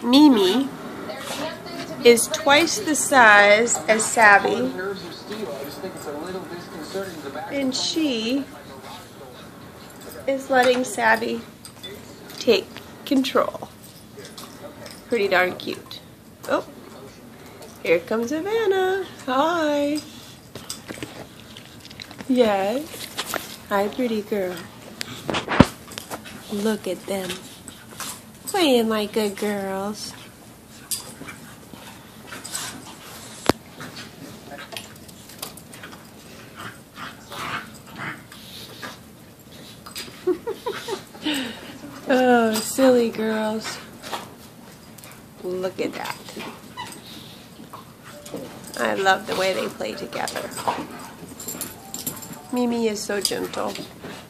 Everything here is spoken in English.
Mimi is twice the size as Savvy, and she is letting Savvy take control. Pretty darn cute. Oh, here comes Savannah. Hi. Yes. Hi, pretty girl. Look at them. Playing like good girls. Oh, silly girls. Look at that. I love the way they play together. Mimi is so gentle.